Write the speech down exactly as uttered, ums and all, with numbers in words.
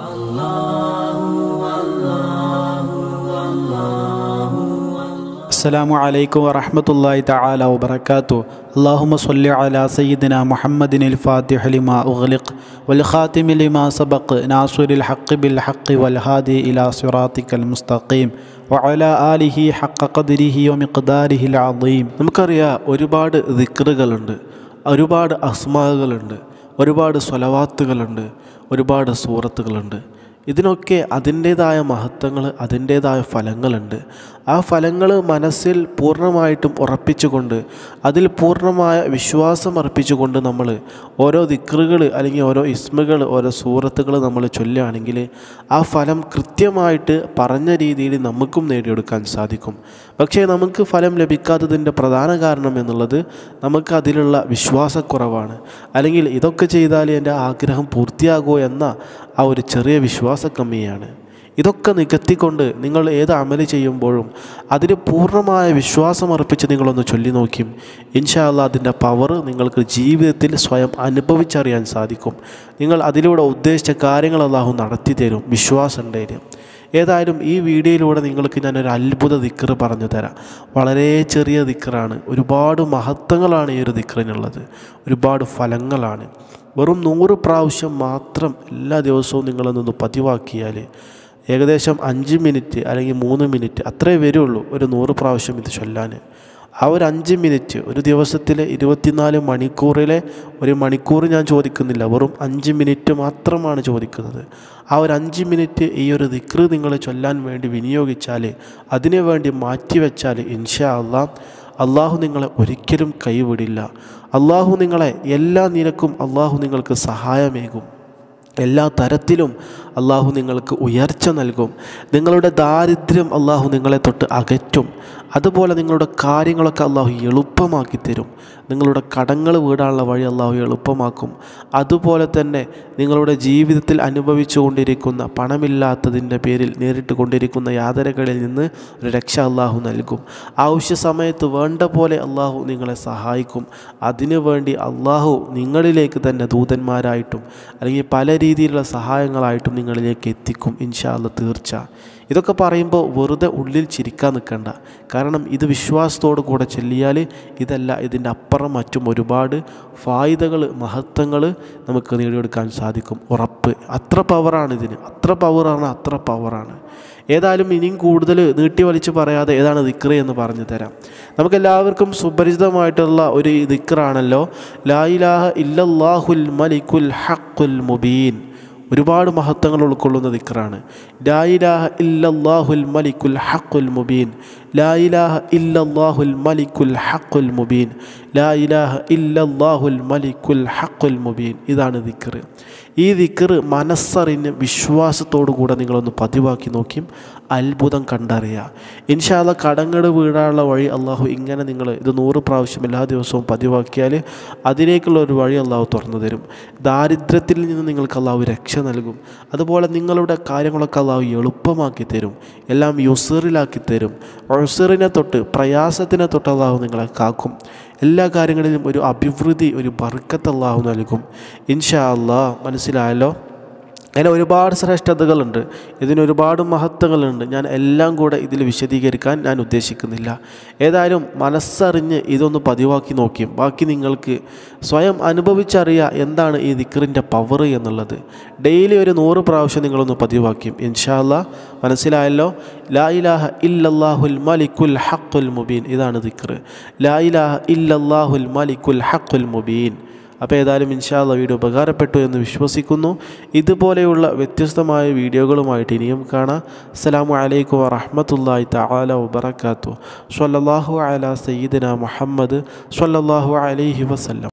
അസ്സലാമു അലൈക്കും വറഹ്മത്തുള്ളാഹി തആല വബറകാതുഹു. അല്ലാഹുമ്മ സ്വല്ലി അലാ സയ്യിദിനാ മുഹമ്മദിനിൽ ഫാത്തിഹി ലിമാ ഉഗ്ലിഖ് വൽ ഖാതിമി ലിമാ സബഖ് നാസിറിൽ ഹഖ് ബിൽ ഹഖ് വൽ ഹാദി ഇലാ സിറാത്തിക്കൽ മുസ്തഖീം വഅലാ ആലിഹി ഹഖ ഖദ്രിഹി വമിഖ്ദാരിഹിൽ അദീം. നമുക്കറിയാം, ഒരുപാട് ദിക്റുകളുണ്ട്, ഒരുപാട് അസ്മാകളുണ്ട്, ഒരുപാട് സ്വലവാത്തുകളുണ്ട്, ഒരുപാട് സൂറത്തുകളുണ്ട്. ഇതിനൊക്കെ അതിൻ്റേതായ മഹത്വങ്ങൾ, അതിൻ്റേതായ ഫലങ്ങളുണ്ട്. ആ ഫലങ്ങൾ മനസ്സിൽ പൂർണ്ണമായിട്ടും ഉറപ്പിച്ചുകൊണ്ട്, അതിൽ പൂർണ്ണമായ വിശ്വാസം അർപ്പിച്ചുകൊണ്ട് നമ്മൾ ഓരോ ദിക്റുകൾ അല്ലെങ്കിൽ ഓരോ ഇസ്മുകൾ, ഓരോ സൂറത്തുകൾ നമ്മൾ ചൊല്ലുകയാണെങ്കിൽ ആ ഫലം കൃത്യമായിട്ട് പറഞ്ഞ രീതിയിൽ നമുക്കും നേടിയെടുക്കാൻ സാധിക്കും. പക്ഷേ നമുക്ക് ഫലം ലഭിക്കാത്തതിൻ്റെ പ്രധാന കാരണം എന്നുള്ളത് നമുക്ക് അതിലുള്ള വിശ്വാസക്കുറവാണ്. അല്ലെങ്കിൽ ഇതൊക്കെ ചെയ്താൽ എൻ്റെ ആഗ്രഹം പൂർത്തിയാകുമോ എന്ന ആ ഒരു ചെറിയ വിശ്വാസക്കമ്മിയാണ്. ഇതൊക്കെ നികത്തിക്കൊണ്ട് നിങ്ങൾ ഏത് അമല് ചെയ്യുമ്പോഴും അതിന് പൂർണ്ണമായ വിശ്വാസം അർപ്പിച്ച് നിങ്ങളൊന്ന് ചൊല്ലി നോക്കും. ഇൻഷാ അല്ലാഹ് അതിൻ്റെ പവർ നിങ്ങൾക്ക് ജീവിതത്തിൽ സ്വയം അനുഭവിച്ചറിയാൻ സാധിക്കും. നിങ്ങൾ അതിലൂടെ ഉദ്ദേശിച്ച കാര്യങ്ങൾ അല്ലാഹു നടത്തി തരും, വിശ്വാസം ഉണ്ടെങ്കിൽ. ഏതായാലും ഈ വീഡിയോയിലൂടെ നിങ്ങൾക്ക് ഞാനൊരു അത്ഭുത ദിക്റ് പറഞ്ഞു തരാം. വളരെ ചെറിയ ദിക്റാണ്, ഒരുപാട് മഹത്വങ്ങളാണ് ഈ ഒരു ദിക്റിനുള്ളത്, ഒരുപാട് ഫലങ്ങളാണ്. വെറും നൂറ് പ്രാവശ്യം മാത്രം എല്ലാ ദിവസവും നിങ്ങളൊന്നൊന്ന് പതിവാക്കിയാൽ ഏകദേശം അഞ്ച് മിനിറ്റ് അല്ലെങ്കിൽ മൂന്ന് മിനിറ്റ് അത്രേ വരുള്ളൂ ഒരു നൂറ് പ്രാവശ്യം ഇത് ചൊല്ലാൻ. ആ ഒരു അഞ്ച് മിനിറ്റ് ഒരു ദിവസത്തിലെ ഇരുപത്തിനാല് മണിക്കൂറിലെ ഒരു മണിക്കൂർ ഞാൻ ചോദിക്കുന്നില്ല, വെറും അഞ്ച് മിനിറ്റ് മാത്രമാണ് ചോദിക്കുന്നത്. ആ ഒരു അഞ്ച് മിനിറ്റ് ഈ ഒരു ദിക്റ് നിങ്ങൾ ചൊല്ലാൻ വേണ്ടി വിനിയോഗിച്ചാൽ, അതിനു വേണ്ടി മാറ്റിവെച്ചാൽ, ഇൻഷാ അല്ലാഹ് അള്ളാഹു നിങ്ങളെ ഒരിക്കലും കൈവിടില്ല. അള്ളാഹു നിങ്ങളെ എല്ലാ നിലക്കും അള്ളാഹു നിങ്ങൾക്ക് സഹായമേകും. എല്ലാ തരത്തിലും അള്ളാഹു നിങ്ങൾക്ക് ഉയർച്ച നൽകും. നിങ്ങളുടെ ദാരിദ്ര്യം അള്ളാഹു നിങ്ങളെ തൊട്ട് അകറ്റും. അതുപോലെ നിങ്ങളുടെ കാര്യങ്ങളൊക്കെ അള്ളാഹു എളുപ്പമാക്കി തരും. നിങ്ങളുടെ കടങ്ങൾ വീടാനുള്ള വഴി അള്ളാഹു എളുപ്പമാക്കും. അതുപോലെ തന്നെ നിങ്ങളുടെ ജീവിതത്തിൽ അനുഭവിച്ചു കൊണ്ടിരിക്കുന്ന പണമില്ലാത്തതിൻ്റെ പേരിൽ നേരിട്ട് കൊണ്ടിരിക്കുന്ന യാതനകളിൽ നിന്ന് ഒരു രക്ഷ അള്ളാഹു നൽകും. ആവശ്യ സമയത്ത് വേണ്ട പോലെ അള്ളാഹു നിങ്ങളെ സഹായിക്കും. അതിനു വേണ്ടി അള്ളാഹു നിങ്ങളിലേക്ക് തന്നെ ദൂതന്മാരായിട്ടും അല്ലെങ്കിൽ പല രീതിയിലുള്ള സഹായങ്ങളായിട്ടും നിങ്ങളിലേക്ക് എത്തിക്കും, ഇൻഷാ അല്ലാഹ് തീർച്ച. ഇതൊക്കെ പറയുമ്പോൾ വെറുതെ ഉള്ളിൽ ചിരിക്കാൻ നിൽക്കണ്ട. കാരണം ഇത് വിശ്വാസത്തോടു കൂടെ ചൊല്ലിയാൽ ഇതല്ല, ഇതിൻ്റെ അപ്പുറം മറ്റും ഒരുപാട് ഫായിദകൾ, മഹത്വങ്ങൾ നമുക്ക് നേടിയെടുക്കാൻ സാധിക്കും, ഉറപ്പ്. അത്ര പവറാണ് ഇതിന്, അത്ര പവറാണ്, അത്ര പവറാണ്. ഏതായാലും ഇനിയും കൂടുതൽ നീട്ടി വലിച്ച് പറയാതെ ഏതാണ് ദിക്റ് എന്ന് പറഞ്ഞു തരാം. നമുക്കെല്ലാവർക്കും സുപരിചിതമായിട്ടുള്ള ഒരു ദിക്റാണല്ലോ ലാ ഇലാഹ ഇല്ലല്ലാഹുൽ മലിക്കുൽ ഹഖുൽ മുബീൻ. ഒരുപാട് മഹത്വങ്ങൾ ഉൾക്കൊള്ളുന്ന ദിക്റാണ് ലാ ഇലാഹ ഇല്ലല്ലാഹുൽ മലിക്കുൽ ഹഖുൽ മുബീൻ. ലാ ഇലാഹ ഇല്ലല്ലാഹുൽ മലിക്കുൽ ഹഖുൽ മുബീൻ. ലാ ഇലാഹ ഇല്ലല്ലാഹുൽ മലിക്കുൽ ഹഖുൽ മുബീൻ. ഇതാണ് ദിക്റ്. ഈ ദിക്റ് മനസ്സറിഞ്ഞ് വിശ്വാസത്തോടു കൂടെ നിങ്ങളൊന്ന് പതിവാക്കി നോക്കിയും അത്ഭുതം കണ്ടറിയുക. ഇൻഷാ അല്ലാഹ് കടങ്ങൾ വീഴാനുള്ള വഴി അള്ളാഹു ഇങ്ങനെ നിങ്ങൾ ഇത് നൂറ് പ്രാവശ്യം എല്ലാ ദിവസവും പതിവാക്കിയാൽ അതിലേക്കുള്ള ഒരു വഴി അള്ളാഹു തുറന്നു തരും. ദാരിദ്ര്യത്തിൽ നിന്ന് നിങ്ങൾക്ക് അള്ളാഹു രക്ഷ നൽകും. അതുപോലെ നിങ്ങളുടെ കാര്യങ്ങളൊക്കെ അള്ളാഹു എളുപ്പമാക്കി തരും, എല്ലാം യുസറിലാക്കി തരും. ഉസറിനെ തൊട്ട്, പ്രയാസത്തിനെ തൊട്ട് അള്ളാഹു നിങ്ങളെ കാക്കും. എല്ലാ കാര്യങ്ങളിലും ഒരു അഭിവൃദ്ധി, ഒരു ബർക്കത്ത് അള്ളാഹു നൽകും, ഇൻഷാ അല്ലാഹ്. മനസ്സിലായല്ലോ? അങ്ങനെ ഒരുപാട് ശ്രേഷ്ഠതകളുണ്ട്, ഇതിനൊരുപാട് മഹത്വങ്ങളുണ്ട്. ഞാൻ എല്ലാം കൂടെ ഇതിൽ വിശദീകരിക്കാൻ ഞാൻ ഉദ്ദേശിക്കുന്നില്ല. ഏതായാലും മനസ്സറിഞ്ഞ് ഇതൊന്ന് പതിവാക്കി നോക്കിയും ബാക്കി നിങ്ങൾക്ക് സ്വയം അനുഭവിച്ചറിയാം എന്താണ് ഈ ദിക്റിൻ്റെ പവർ എന്നുള്ളത്. ഡെയിലി ഒരു നൂറ് പ്രാവശ്യം നിങ്ങളൊന്ന് പതിവാക്കിയും ഇൻഷാ അല്ലാഹ്. മനസ്സിലായല്ലോ? ലാ ഇലാഹ ഇല്ലല്ലാഹുൽ മലിക്കുൽ ഹഖുൽ മുബീൻ. ഇതാണ് ദിക്റ്, ലാ ഇലാഹ ഇല്ലല്ലാഹുൽ മലിക്കുൽ ഹഖുൽ മുബീൻ. അപ്പോൾ ഏതായാലും ഇൻഷാ അല്ലാഹ് വീഡിയോ ഉപകാരപ്പെട്ടു എന്ന് വിശ്വസിക്കുന്നു. ഇതുപോലെയുള്ള വ്യത്യസ്തമായ വീഡിയോകളുമായിട്ട് ഇനിയും കാണാം. അസ്സലാമു അലൈക്കും വറഹ്മത്തുള്ളാഹി തആല വബറകാതുഹു. സ്വല്ലല്ലാഹു അലാ സയ്യിദിനാ മുഹമ്മദ് സ്വല്ലല്ലാഹു അലൈഹി വസല്ലം.